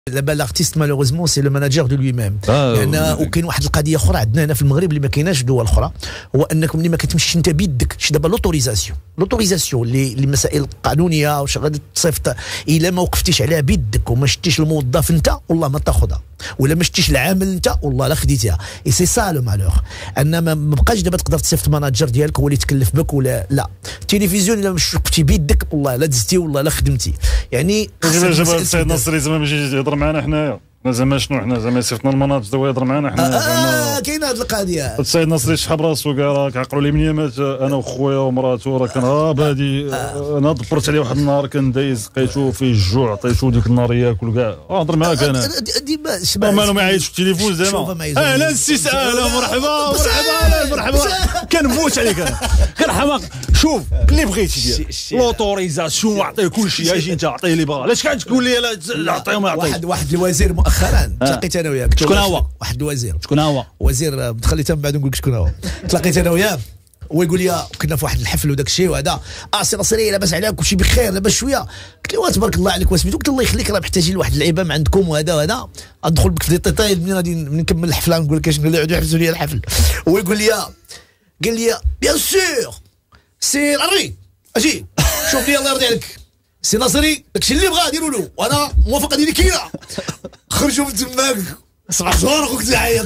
دابا لارتيست مالوغوزمون سي لو ماناجور دو لوي ميم. لان وكاين واحد القضيه اخرى عندنا هنا في المغرب اللي ما كايناش في دول اخرى، هو انك ملي ما كتمشيش انت بيدك شي دابا لوتوريزاسيون اللي مسائل قانونيه واش غادي تصيفط الا ما وقفتيش عليها بيدك وما شتيش الموظف انت والله ما تاخذها، ولا ما شتيش العامل انت والله لا خديتيها. اي سي سا لو مالور ان ما بقاش دابا تقدر تصيفط ماناجر ديالك هو اللي يتكلف بك ولا لا. التلفزيون الا مش وقفتي بيدك والله لا دزتي والله لا خدمتي. يعني السيد نصري زعما باش يجي يهضر معنا حنايا زعما شنو حنا زعما صيفطنا المناطق هو يهضر معنا حنا كاين هذه القضيه. السيد نصري شحال راسو قال راك عقلوا لي منين مات انا وخويا ومراته راه كان هادي انا دبرت عليه واحد النهار كان دايز لقيتو فيه الجوع عطيتو ديك النار ياكل كاع هضر معاك انا ديما مالو ما يعيطش في التليفون زعما اهلا السي اهلا مرحبا مرحبا كنموت عليك انا كان حماق. شوف اللي بغيتي دير لوتوريزاسيون عطيه كلشي اجي انت عطيه اللي بغا. علاش كتقول لي لا عطيه ما يعطيش؟ واحد الوزير مؤخرا تلاقيت انا وياك. شكون هو؟ واحد الوزير. شكون هو؟ وزير خليته من بعد نقول لك شكون هو. تلاقيت انا وياه ويقول لي كنا في واحد الحفل وداك الشيء وهذا سي نصري لاباس عليك كلشي بخير لاباس شويه. قلت له تبارك الله عليك واسميتو. قلت الله يخليك راه محتاجين لواحد اللعيبه من عندكم وهذا ندخل بك في ديتاي منين غادي نكمل الحفله نقول لك شنو اللي غادي يحبسوا لي الحفل. ويقول لي قال لي بيان سور سي الري اجي شوف لي الله يرضي عليك سي نصري داكشي اللي بغا ديروا له وانا موافقه ديالي كاينه. خرجوا من تماك 7 شهور خوك تعيط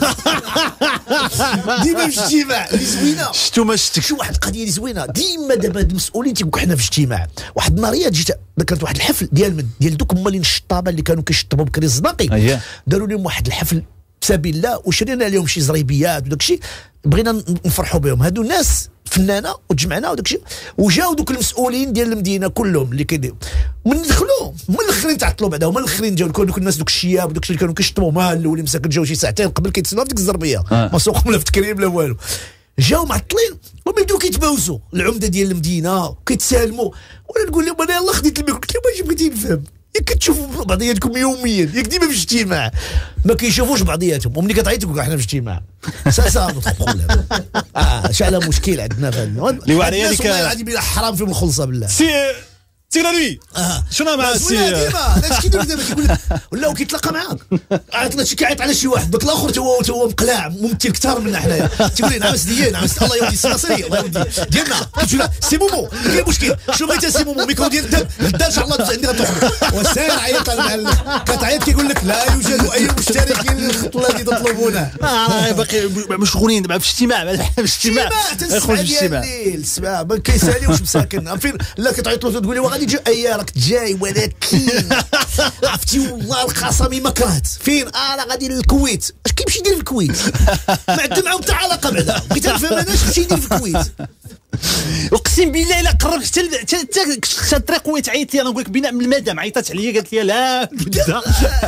ديما في اجتماع اللي زوينه. شفتو ما شفتكش واحد القضيه اللي زوينه ديما دابا هاد المسؤولين تيقولوا حنا في اجتماع. واحد النهاريه جيت ذكرت واحد الحفل ديال دوك مالين الشطابه اللي كانوا كيشطبوا بكري الزناقي داروا لهم واحد الحفل بسبيل الله وشرينا لهم شي زريبيات وداك الشيء بغينا نفرحوا بهم. هادو الناس فنانه وتجمعنا وداك الشيء وجاو دوك المسؤولين ديال المدينه كلهم اللي كيديروا من دخلوا من الاخرين تعطلوا بعدا هما الاخرين جاو دوك الناس دوك الشياب وداك الشيء اللي كانوا كيشطبوا مال الاولين مساكن جاو شي ساعتين قبل كيتسناو في ديك الزربيه ما سوقهم لا في تكريم لا والو. جاو معطلين وبداو كيتباوسوا العمده ديال المدينه وكيتسالموا وانا نقول لهم انا يلاه خديت الميكرو. قلت لهم اش بغيتي نفهم ياك كتشوفوا بعضياتكم يوميا ياك ديما في اجتماع ما كيشوفوش بعضياتهم وملي كتعيط تقول احنا في اجتماع سا بروبليم. شعل مشكل عندنا في اللي وعليا لك غادي بلا حرام فيهم الخلصه بالله. سي لوي شنو مع السي ديما كيدير دابا كيقول لك ولاو كيتلاقى معاك عيط شي كيعيط على شي واحد داك الاخر هو مقلاع ممثل كثار منا حنايا تيقول لي نعم سيدي نعم الله يودي السناصري الله يودي ديالنا كتقول له سي مومو كاين مشكل شنو بغيتي سي مومو ميكرو ديال الدم ان شاء الله عندي غتخرج وسير عيط المعلم كتعيط كيقول لك لا يوجد اي مشتركين للخطه التي تطلبونها. باقي مشغولين دابا في اجتماع في اجتماع يخرج اجتماع السماع ما كيساليوش مساكن فين لا كتعيط له تقول لي وغادي تجي اي راك جاي ولكن عرفتي والله القسمي ما كرهت فين انا غادي للكويت. اش كيمشي يدير في الكويت ما عندها معاهم حتى علاقه بعدا بغيت نفهم انا اش كيمشي يدير في الكويت. اقسم بالله الا قربت حتى الطريق ويتعيط انا نقول لك بناء من المدام عيطات عليا قالت لي لا بدا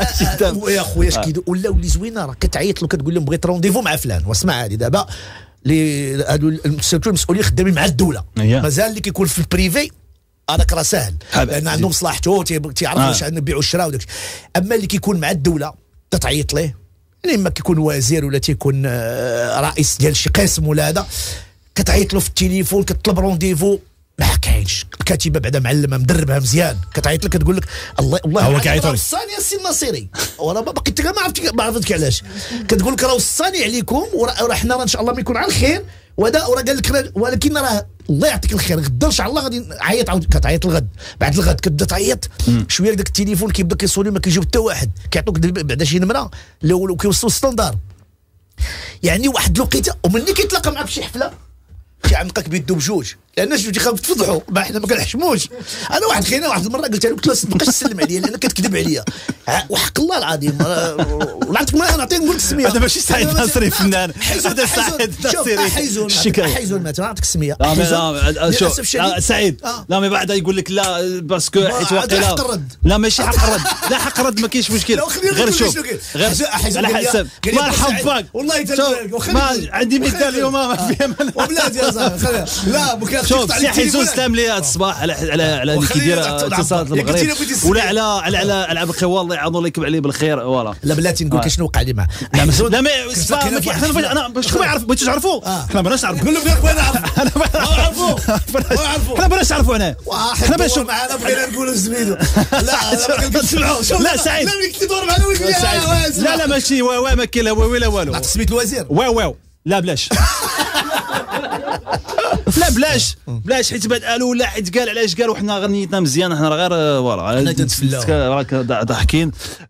يا خويا اش كيدير ولاو اللي زوينه راه كتعيط له كتقول لهم بغيت رونديفو مع فلان واسمع هذه دابا اللي هادو المسؤولين خدامين مع الدوله مازال اللي كيكون في البريفي هذاك راه ساهل لان عندهم مصلحته تيعرفوا واش نبيعوا الشراء وداك. اما اللي كيكون مع الدوله تتعيط ليه يعني اما كيكون وزير ولا تيكون رئيس ديال شي قسم ولا هذا كتعيط له في التليفون كتطلب رونديفو ما كاينش. الكاتبه بعدا معلمه مدربها مزيان كتعيط لك كتقول لك الله هو كيعيط لك وصاني السي النصيري وانا باقي حتى ما عرفتك علاش كتقول لك راه وصاني عليكم وراه حنا ان شاء الله ما يكون على الخير وهذا وراه قال لك ولكن راه الله يعطيك الخير غدا ان شاء الله غادي عيط عاود كتعيط الغد بعد الغد كتبدا تعيط شويه داك التليفون كيبدا كيصوني ما كيجيو حتى واحد كيعطوك بعدا شي نمره الاول وكيوصلوا ستاندار يعني واحد الوقيته ومني كيتلاقى معاه في شي حفله كيعنقك بيدو بجوج لان جوج يخاف تفضحوا ما حنا ما كنحشموش. انا واحد خينا واحد المره قلت له ما تبقاش تسلم عليا لان كتكذب عليا وحق الله العظيم ولعبتك ما نعطيك نقول لك السميه هذا ماشي سعيد نصري فنان هذا سعيد نصري حيزون ما نعطيك السميه شوف سعيد لا من بعد يقول لك لا باسكو حيت واقيلا لا ماشي حق الرد لا حق الرد ما كاينش مشكل غير شوف غير على حسب مرحبا والله ما عندي مثال اليوم ما فيها وبلاد يا صاحبي لا بكا شوف سي حيزون سلام لي هذا الصباح على اللي كيدير اتصالات المغرب ولا على العاب الخوال الله يعوض لكم عليه بالخير فوالا. لا بلاتي نقول لك شنو وقع لي معاه. لا ما انا باش ما يعرف بغيتو تعرفوا احنا بغيناش نعرفوا. قول له بغينا نعرف انا نعرفوا احنا بغيناش نعرفوا انا حنا باش معنا بغينا نقولوا زميلو. لا نسمعوا لا سعيد لا تدور معنا وين. لا ماشي ما كاين لا لا والو. عطيت سميت الوزير واو لا بلاش لا بلاش حيت بعد قالوا لا حيت قال علاش قال وحنا غنيتنا مزيان حنا غير فوالا راك ضاحكين.